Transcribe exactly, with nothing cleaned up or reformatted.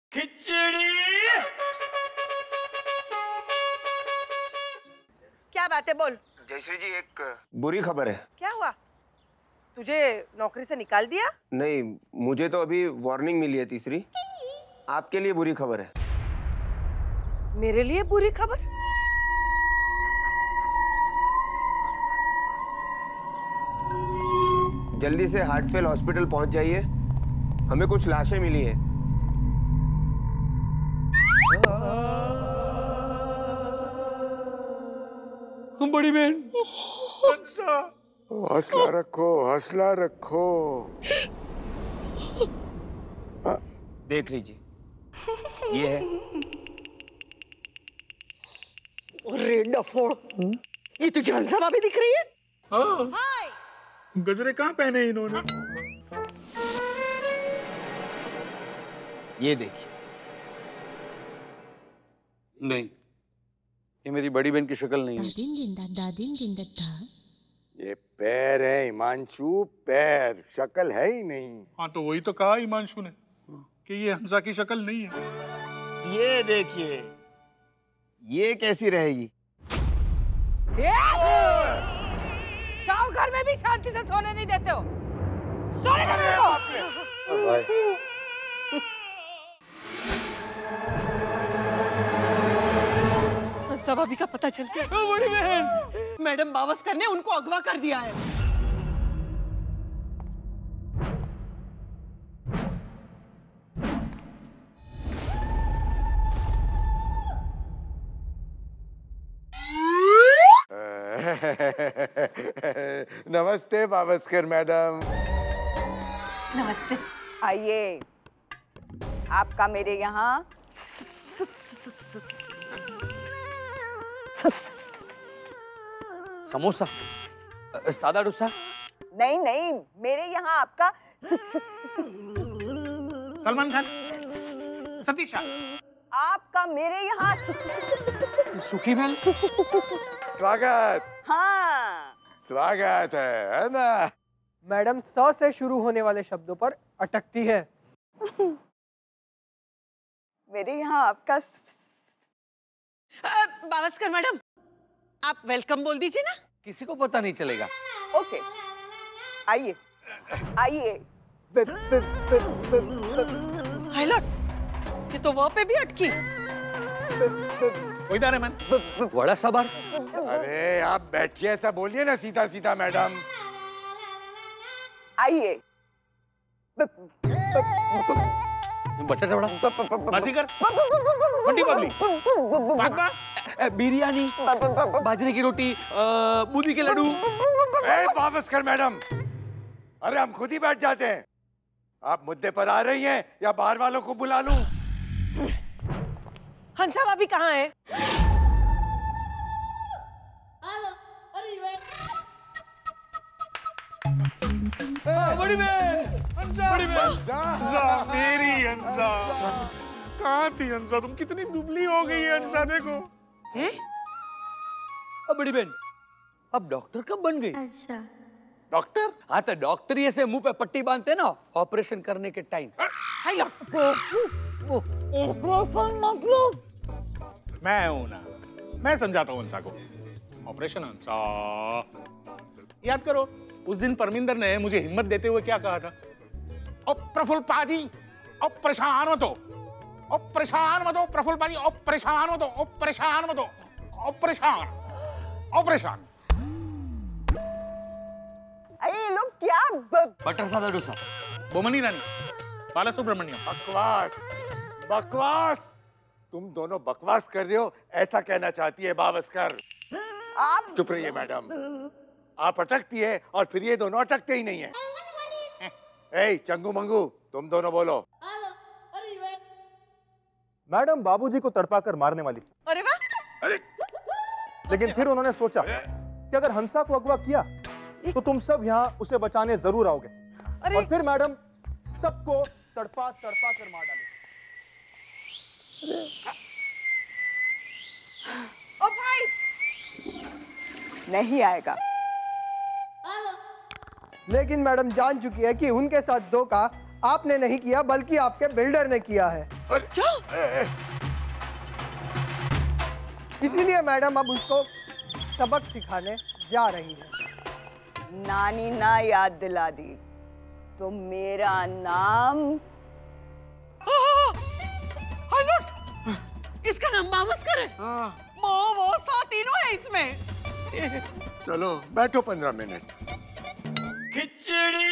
खिचड़ी। क्या बात है, बोल। जयश्री जी, एक बुरी खबर है। क्या हुआ? तुझे नौकरी से निकाल दिया? नहीं, मुझे तो अभी वार्निंग मिली है तीसरी। आपके लिए बुरी खबर है। मेरे लिए बुरी खबर? जल्दी से हार्टफेल हॉस्पिटल पहुंच जाइए, हमें कुछ लाशें मिली हैं। हम बड़ी बहन। अच्छा। हौसला रखो, हौसला रखो। देख लीजिए, ये है। अरे डफोड़, ये तुझे हंसा भी दिख रही है? हाँ। गजरे कहाँ पहने इन्होंने? ये देखिए। नहीं, ये मेरी बड़ी बहन की शक्ल नहीं है। दादिन जिंदा दादिन जिंदा था। ये पैर है हिमांशु, पैर, शक्ल है ही नहीं। हाँ तो वही तो कहा हिमांशु ने कि ये हंसा की शक्ल नहीं है। ये देखिए, ये कैसी रहेगी? शाम घर में भी शांति से सोने नहीं देते हो। सोने दो मेरे को। भाई। हंसा भाभी का पता चल गया। बड़ी बहन, मैडम बावस्कर ने उनको अगवा कर दिया है। नमस्ते बावस्कर मैडम। नमस्ते। आइए, आपका मेरे यहाँ समोसा, सादा डोसा। नहीं नहीं, मेरे यहाँ आपका सलमान खान, सतीशा। आपका मेरे यहाँ सुखी महल। स्वागत। हाँ, स्वागत है, है ना? मैडम स से शुरू होने वाले शब्दों पर अटकती है। मेरे यहाँ आपका बावस्कर मैडम, आप वेलकम बोल दीजिए ना। किसी को पता नहीं चलेगा। ओके, आइए आइए। हाइलॉट, ये तो वहाँ पे भी अटकी। इधर है मैन। वड़ा साबर। अरे आप बैठिए, ऐसा बोलिए ना सीधा सीधा मैडम। आइए। बटाटा वड़ा। बाजीगर, बंटी बबली, बागबा, बिरयानी, बाजरे की रोटी, बूंदी के लड्डू। ए बावस्कर मैडम, अरे हम खुद ही बैठ जाते हैं। आप मुद्दे पर आ रही हैं या बाहर वालों को बुला लूं? हंसा भाभी कहाँ है? बड़ी बहन, हंसा, बड़ी बहन, हंसा, मेरी हंसा। कहाँ थी हंसा? तुम कितनी दुबली हो गई है हंसा, देखो। हैं? अब बड़ी बहन, अब डॉक्टर कब बन गई? अच्छा। डॉक्टर? हाँ तो डॉक्टर ही ऐसे मुंह पे पट्टी बांधते ना ऑपरेशन करने के टाइम। हाइलॉट। मैं हूं ना, मैं समझाता हूँ हंसा को। ऑपरेशन हंसा। याद करो, उस दिन परमिंदर ने मुझे हिम्मत देते हुए क्या कहा था? ओ प्रफुल्ल पाजी, ओ परेशान मत हो, ओ परेशान मत हो प्रफुल्ल पाजी, ओ परेशान मत हो, ओ परेशान मत हो, ओ परेशान, ओ परेशान। अरे लोग क्या ब... बटर सादा डोसा। बोमनी रानी, बाला सुब्रमण्यम। बकवास, बकवास। तुम दोनों बकवास कर रहे हो, ऐसा कहना चाहती है बावस्कर। आप चुप रहिए मैडम। आप अटकती है और फिर ये दोनों अटकते ही नहीं है। ए चंगू मंगू, तुम दोनों बोलो। मैडम बाबूजी को तड़पाकर मारने वाली। अरे वाह। अरे लेकिन फिर उन्होंने सोचा कि अगर हंसा को अगवा किया तो तुम सब यहाँ उसे बचाने जरूर आओगे। और फिर मैडम सबको तड़पा तड़पा कर मार डाले। ओ भाई, नहीं आएगा। लेकिन मैडम जान चुकी है कि उनके साथ धोखा आपने नहीं किया बल्कि आपके बिल्डर ने किया है। क्या? इसीलिए मैडम अब उसको सबक सिखाने जा रही है। नानी ना याद दिला दी तो मेरा नाम इसका नाम बावस्कर है। हाँ। वो वो सौ तीनों है इसमें। चलो बैठो पंद्रह मिनट। खिचड़ी